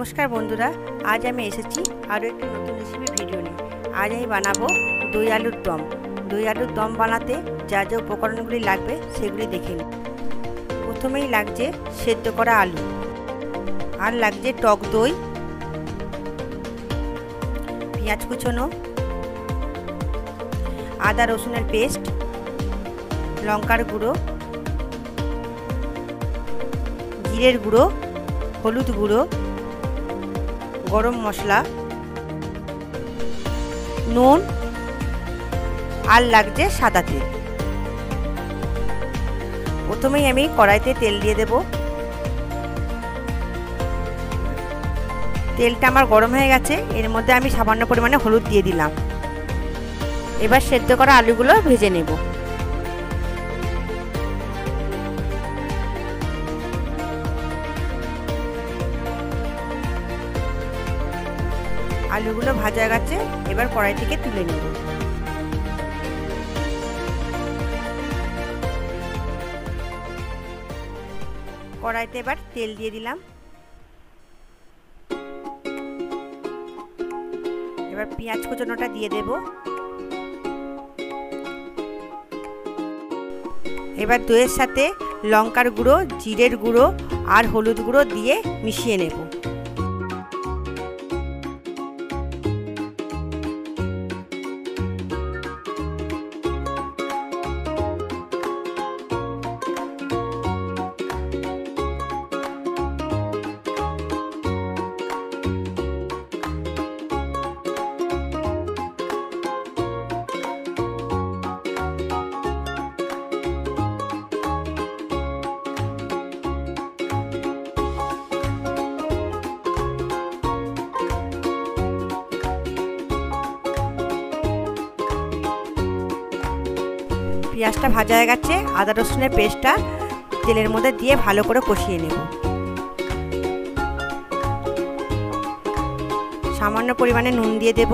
नमस्कार बंधुरा आज आमी एसेছি आरो एक नतून रेसिपि भिडियो निয়ে। आज आमी बानाबो दই आलुर दम। दই आलुर दम बानाते जा जा उपकरणगुলি लागবে সেগুলি দেখে নিন। প্রথমেই লাগছে সেদ্ধ করা আলু, আর লাগছে টক দই, পেঁয়াজ কুচনো, আদা রসুনের পেস্ট, লঙ্কার গুঁড়ো, জিরের গুঁড়ো, হলুদ গুঁড়ো, गरम मसला, नुन और लागছে सादा तेल। प्रथमेই আমি কড়াইতে তেল দিয়ে দেব। তেলটা আমার গরম হয়ে গেছে, এর মধ্যে আমি সামান্য পরিমাণে হলুদ দিয়ে দিলাম। এবার সেদ্ধ করা আলুগুলো ভেজে নেব। आलूगुलो भाजा गেছে, এবার কড়াই থেকে তুলে নেব। কড়াইতে এবার তেল দিয়ে দিলাম। এবার পেঁয়াজ কুচনোটা দিয়ে দেব। এবার দইয়ের সাথে লঙ্কার গুঁড়ো, জিরের গুঁড়ো আর হলুদ গুঁড়ো দিয়ে মিশিয়ে নেব। পেঁয়াজটা ভাজা হয়ে গেছে, আদা রসুনের পেস্টটা তেলের মধ্যে দিয়ে ভালো করে কষিয়ে নেব। সামান্য পরিমাণে নুন দিয়ে দেব।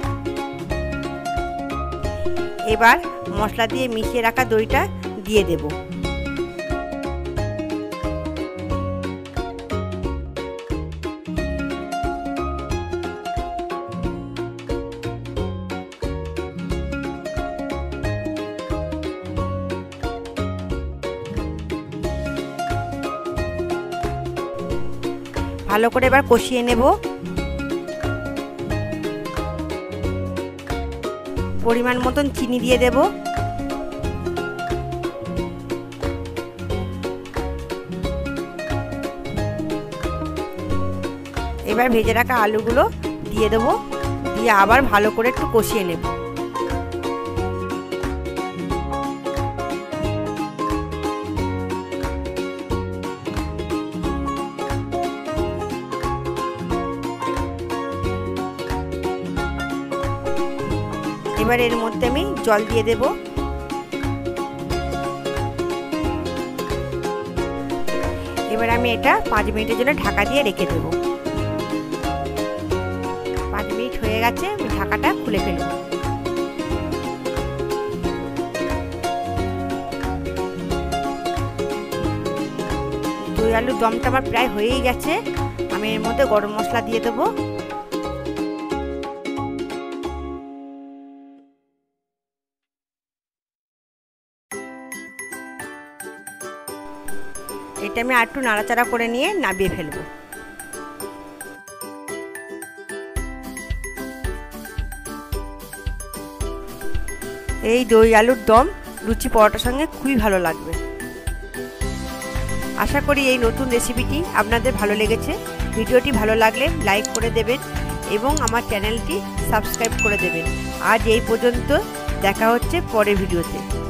এবার মশলা দিয়ে মিশিয়ে রাখা দইটা দিয়ে দেব। ভালো করে এবার কষিয়ে নেব। পরিমাণ মতন চিনি দিয়ে দেব। এবার ভেজে রাখা আলুগুলো দিয়ে দেব, দিয়ে আবার ভালো করে একটু কষিয়ে নেব। এবার এর মধ্যে আমি জল দিয়ে দেব। এবার আমি এটা 5 মিনিটের জন্য ঢাকা দিয়ে রেখে দেব। 5 মিনিট হয়ে গেছে, আমি ঢাকাটা খুলে ফেলব। দই আলুর দমটা আমার প্রায় হয়েই গেছে। আমি এর মধ্যে গরম মশলা দিয়ে দেবো। এটা আমি আর একটু নাড়াচাড়া করে নিয়ে নামিয়ে ফেলব। এই দই আলুর দম লুচি পরোটার সঙ্গে খুবই ভালো লাগবে। আশা করি এই নতুন রেসিপিটি আপনাদের ভালো লেগেছে। ভিডিওটি ভালো লাগলে লাইক করে দেবেন এবং আমার চ্যানেলটি সাবস্ক্রাইব করে দেবেন। আজ এই পর্যন্ত, দেখা হচ্ছে পরের ভিডিওতে।